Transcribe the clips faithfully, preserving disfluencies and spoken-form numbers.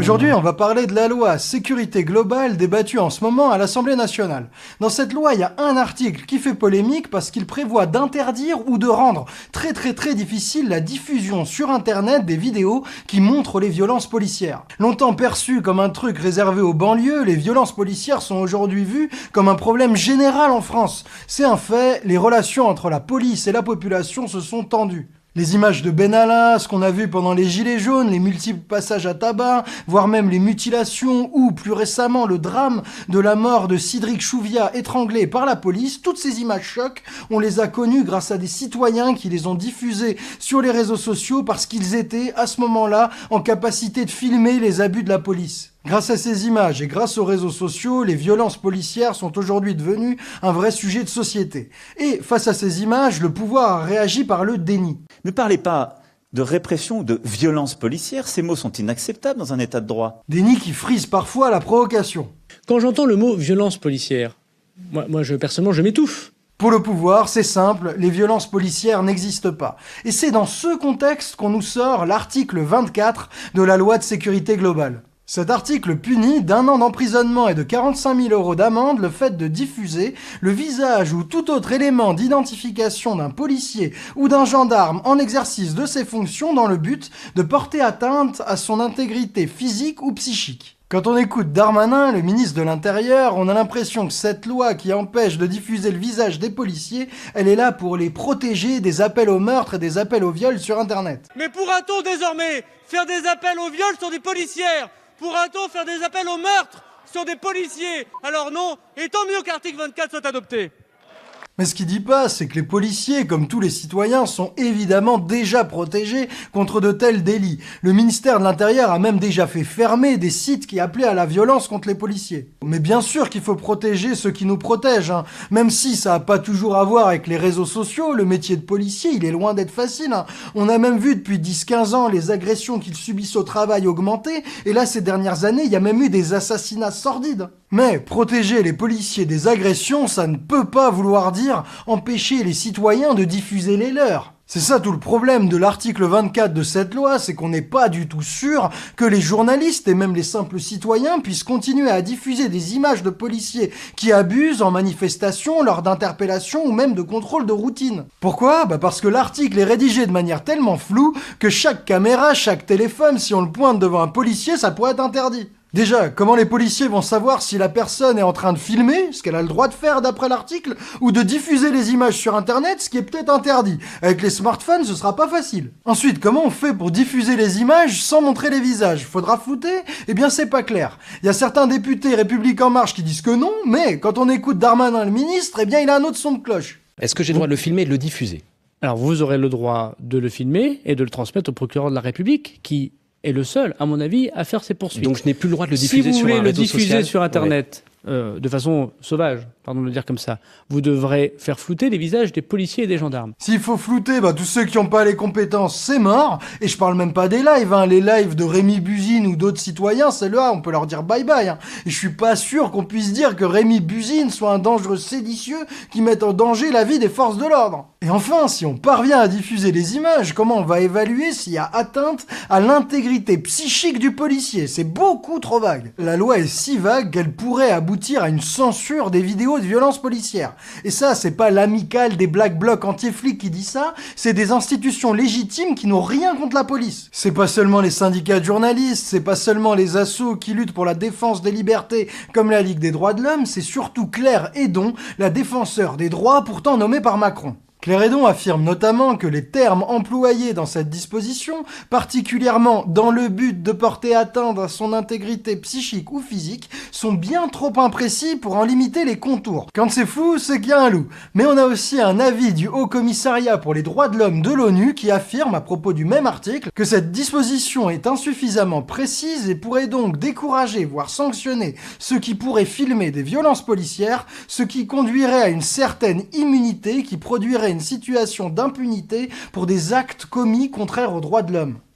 Aujourd'hui, on va parler de la loi sécurité globale débattue en ce moment à l'Assemblée nationale. Dans cette loi, il y a un article qui fait polémique parce qu'il prévoit d'interdire ou de rendre très très très difficile la diffusion sur Internet des vidéos qui montrent les violences policières. Longtemps perçues comme un truc réservé aux banlieues, les violences policières sont aujourd'hui vues comme un problème général en France. C'est un fait, les relations entre la police et la population se sont tendues. Les images de Benalla, ce qu'on a vu pendant les Gilets jaunes, les multiples passages à tabac, voire même les mutilations ou, plus récemment, le drame de la mort de Cédric Chouviat étranglé par la police, toutes ces images chocs, on les a connues grâce à des citoyens qui les ont diffusées sur les réseaux sociaux parce qu'ils étaient, à ce moment-là, en capacité de filmer les abus de la police. Grâce à ces images et grâce aux réseaux sociaux, les violences policières sont aujourd'hui devenues un vrai sujet de société. Et face à ces images, le pouvoir a réagi par le déni. Ne parlez pas de répression ou de violence policière, ces mots sont inacceptables dans un état de droit. Déni qui frise parfois la provocation. Quand j'entends le mot violence policière, moi, moi je, personnellement, je m'étouffe. Pour le pouvoir, c'est simple, les violences policières n'existent pas. Et c'est dans ce contexte qu'on nous sort l'article vingt-quatre de la loi de sécurité globale. Cet article punit d'un an d'emprisonnement et de quarante-cinq mille euros d'amende le fait de diffuser le visage ou tout autre élément d'identification d'un policier ou d'un gendarme en exercice de ses fonctions dans le but de porter atteinte à son intégrité physique ou psychique. Quand on écoute Darmanin, le ministre de l'Intérieur, on a l'impression que cette loi qui empêche de diffuser le visage des policiers, elle est là pour les protéger des appels au meurtre et des appels au viol sur Internet. Mais pourra-t-on désormais faire des appels au viol sur des policières ? Pourra-t-on faire des appels au meurtre sur des policiers? Alors non, et tant mieux qu'article vingt-quatre soit adopté. Mais ce qu'il dit pas, c'est que les policiers, comme tous les citoyens, sont évidemment déjà protégés contre de tels délits. Le ministère de l'Intérieur a même déjà fait fermer des sites qui appelaient à la violence contre les policiers. Mais bien sûr qu'il faut protéger ceux qui nous protègent, hein. Même si ça n'a pas toujours à voir avec les réseaux sociaux, le métier de policier, il est loin d'être facile, hein. On a même vu depuis dix quinze ans les agressions qu'ils subissent au travail augmenter, et là, ces dernières années, il y a même eu des assassinats sordides. Mais protéger les policiers des agressions, ça ne peut pas vouloir dire empêcher les citoyens de diffuser les leurs. C'est ça tout le problème de l'article vingt-quatre de cette loi, c'est qu'on n'est pas du tout sûr que les journalistes et même les simples citoyens puissent continuer à diffuser des images de policiers qui abusent en manifestation, lors d'interpellations ou même de contrôles de routine. Pourquoi ? Bah parce que l'article est rédigé de manière tellement floue que chaque caméra, chaque téléphone, si on le pointe devant un policier, ça pourrait être interdit. Déjà, comment les policiers vont savoir si la personne est en train de filmer, ce qu'elle a le droit de faire d'après l'article, ou de diffuser les images sur Internet, ce qui est peut-être interdit. Avec les smartphones, ce sera pas facile. Ensuite, comment on fait pour diffuser les images sans montrer les visages ? Faudra flouter ? Eh bien, c'est pas clair. Il y a certains députés République En Marche qui disent que non, mais quand on écoute Darmanin, le ministre, eh bien, il a un autre son de cloche. Est-ce que j'ai le droit de le filmer et de le diffuser ? Alors, vous aurez le droit de le filmer et de le transmettre au procureur de la République, qui est le seul, à mon avis, à faire ses poursuites. Donc je n'ai plus le droit de le diffuser sur un réseau social. Si vous voulez le diffuser social, sur Internet, ouais. euh, de façon sauvage, pardon de le dire comme ça, vous devrez faire flouter les visages des policiers et des gendarmes. S'il faut flouter, bah tous ceux qui n'ont pas les compétences, c'est mort. Et je parle même pas des lives, hein. Les lives de Rémi Buzine ou d'autres citoyens, c'est là, on peut leur dire bye bye. Hein. Et je suis pas sûr qu'on puisse dire que Rémi Buzine soit un dangereux séditieux qui mette en danger la vie des forces de l'ordre. Et enfin, si on parvient à diffuser les images, comment on va évaluer s'il y a atteinte à l'intégrité psychique du policier? C'est beaucoup trop vague. La loi est si vague qu'elle pourrait aboutir à une censure des vidéos de violence policière. Et ça, c'est pas l'amicale des black blocs anti-flics qui dit ça, c'est des institutions légitimes qui n'ont rien contre la police. C'est pas seulement les syndicats de journalistes, c'est pas seulement les assos qui luttent pour la défense des libertés comme la Ligue des droits de l'homme, c'est surtout Claire Hédon, la défenseur des droits pourtant nommée par Macron. Claire Hédon affirme notamment que les termes employés dans cette disposition, particulièrement dans le but de porter atteinte à son intégrité psychique ou physique, sont bien trop imprécis pour en limiter les contours. Quand c'est flou, c'est qu'il y a un loup. Mais on a aussi un avis du Haut Commissariat pour les droits de l'homme de l'ONU qui affirme à propos du même article que cette disposition est insuffisamment précise et pourrait donc décourager, voire sanctionner ceux qui pourraient filmer des violences policières, ce qui conduirait à une certaine immunité qui produirait une situation d'impunité pour des actes commis contraires aux droits de l'homme.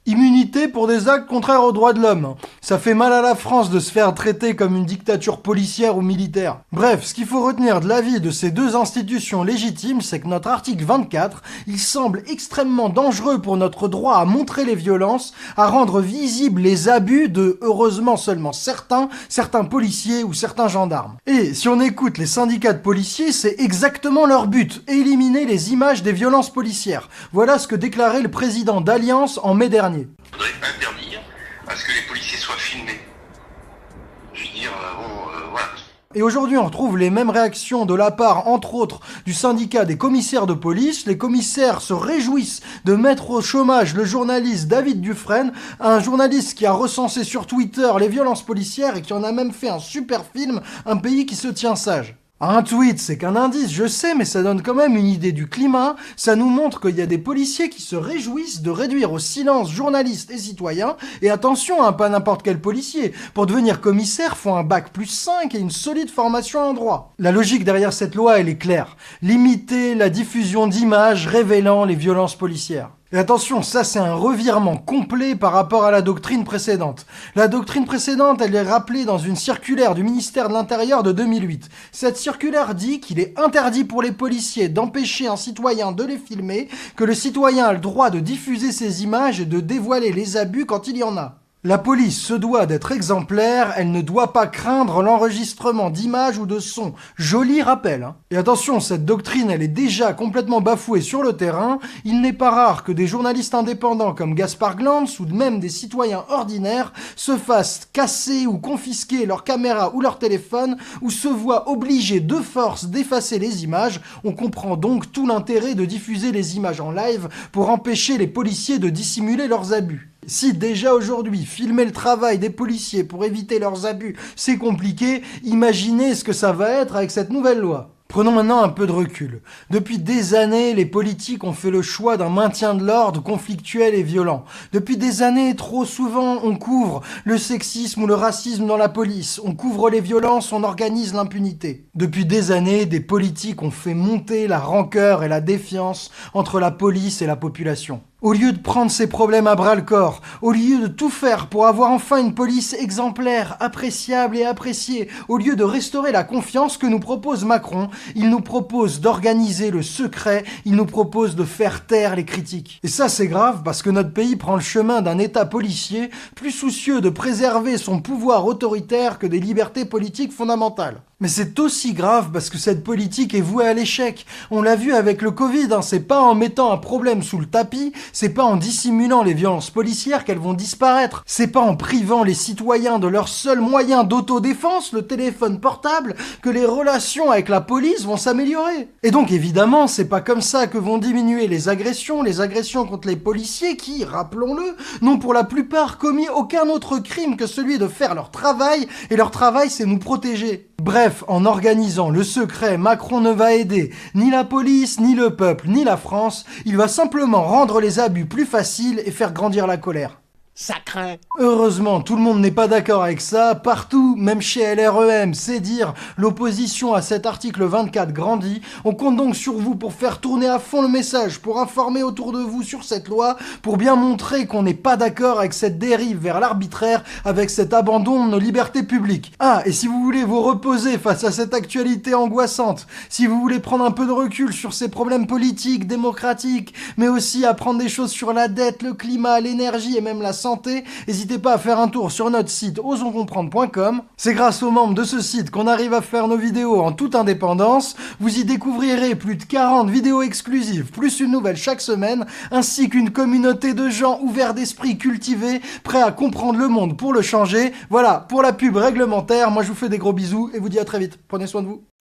Immunité pour des actes contraires aux droits de l'homme. Ça fait mal à la France de se faire traiter comme une dictature policière ou militaire. Bref, ce qu'il faut retenir de l'avis de ces deux institutions légitimes, c'est que notre article vingt-quatre, il semble extrêmement dangereux pour notre droit à montrer les violences, à rendre visibles les abus de, heureusement seulement certains, certains policiers ou certains gendarmes. Et si on écoute les syndicats de policiers, c'est exactement leur but, éliminer les images des violences policières. Voilà ce que déclarait le président d'Alliance en mai dernier. Il faudrait interdire à ce que les policiers soient filmés. Je veux dire, euh, bon, euh, voilà. Et aujourd'hui, on retrouve les mêmes réactions de la part, entre autres, du syndicat des commissaires de police. Les commissaires se réjouissent de mettre au chômage le journaliste David Dufresne, un journaliste qui a recensé sur Twitter les violences policières et qui en a même fait un super film, Un pays qui se tient sage. Un tweet, c'est qu'un indice, je sais, mais ça donne quand même une idée du climat. Ça nous montre qu'il y a des policiers qui se réjouissent de réduire au silence journalistes et citoyens. Et attention, hein, pas n'importe quel policier. Pour devenir commissaire, faut un bac plus cinq et une solide formation en droit. La logique derrière cette loi, elle est claire. Limiter la diffusion d'images révélant les violences policières. Et attention, ça c'est un revirement complet par rapport à la doctrine précédente. La doctrine précédente, elle est rappelée dans une circulaire du ministère de l'Intérieur de deux mille huit. Cette circulaire dit qu'il est interdit pour les policiers d'empêcher un citoyen de les filmer, que le citoyen a le droit de diffuser ces images et de dévoiler les abus quand il y en a. La police se doit d'être exemplaire, elle ne doit pas craindre l'enregistrement d'images ou de sons. Joli rappel, hein. Et attention, cette doctrine, elle est déjà complètement bafouée sur le terrain. Il n'est pas rare que des journalistes indépendants comme Gaspard Glantz ou même des citoyens ordinaires se fassent casser ou confisquer leur caméra ou leur téléphone ou se voient obligés de force d'effacer les images. On comprend donc tout l'intérêt de diffuser les images en live pour empêcher les policiers de dissimuler leurs abus. Si déjà aujourd'hui, filmer le travail des policiers pour éviter leurs abus, c'est compliqué, imaginez ce que ça va être avec cette nouvelle loi. Prenons maintenant un peu de recul. Depuis des années, les politiques ont fait le choix d'un maintien de l'ordre conflictuel et violent. Depuis des années, trop souvent, on couvre le sexisme ou le racisme dans la police. On couvre les violences, on organise l'impunité. Depuis des années, des politiques ont fait monter la rancœur et la défiance entre la police et la population. Au lieu de prendre ces problèmes à bras-le-corps, au lieu de tout faire pour avoir enfin une police exemplaire, appréciable et appréciée, au lieu de restaurer la confiance que nous propose Macron, il nous propose d'organiser le secret, il nous propose de faire taire les critiques. Et ça c'est grave parce que notre pays prend le chemin d'un état policier plus soucieux de préserver son pouvoir autoritaire que des libertés politiques fondamentales. Mais c'est aussi grave parce que cette politique est vouée à l'échec. On l'a vu avec le Covid, hein, c'est pas en mettant un problème sous le tapis, c'est pas en dissimulant les violences policières qu'elles vont disparaître. C'est pas en privant les citoyens de leur seul moyen d'autodéfense, le téléphone portable, que les relations avec la police vont s'améliorer. Et donc évidemment, c'est pas comme ça que vont diminuer les agressions, les agressions contre les policiers qui, rappelons-le, n'ont pour la plupart commis aucun autre crime que celui de faire leur travail, et leur travail c'est nous protéger. Bref, en organisant le secret, Macron ne va aider ni la police, ni le peuple, ni la France. Il va simplement rendre les abus plus faciles et faire grandir la colère. Ça craint. Heureusement, tout le monde n'est pas d'accord avec ça. Partout, même chez L R E M, c'est dire, l'opposition à cet article vingt-quatre grandit. On compte donc sur vous pour faire tourner à fond le message, pour informer autour de vous sur cette loi, pour bien montrer qu'on n'est pas d'accord avec cette dérive vers l'arbitraire, avec cet abandon de nos libertés publiques. Ah, et si vous voulez vous reposer face à cette actualité angoissante, si vous voulez prendre un peu de recul sur ces problèmes politiques, démocratiques, mais aussi apprendre des choses sur la dette, le climat, l'énergie et même la santé, santé, n'hésitez pas à faire un tour sur notre site osons comprendre point com. C'est grâce aux membres de ce site qu'on arrive à faire nos vidéos en toute indépendance. Vous y découvrirez plus de quarante vidéos exclusives, plus une nouvelle chaque semaine, ainsi qu'une communauté de gens ouverts d'esprit, cultivés, prêts à comprendre le monde pour le changer. Voilà, pour la pub réglementaire, moi je vous fais des gros bisous et vous dis à très vite. Prenez soin de vous.